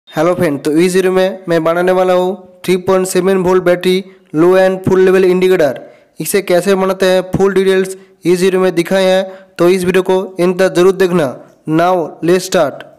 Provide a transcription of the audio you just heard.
Hello friend, तो इस video में मैं बनाने वाला हूँ 3.7 volt battery low and full level indicator. इसे कैसे बनाते हैं फुल डिटेल्स इस वीडियो में दिखाए हैं, तो इस वीडियो को इन तक जरूर देखना। Now let's start.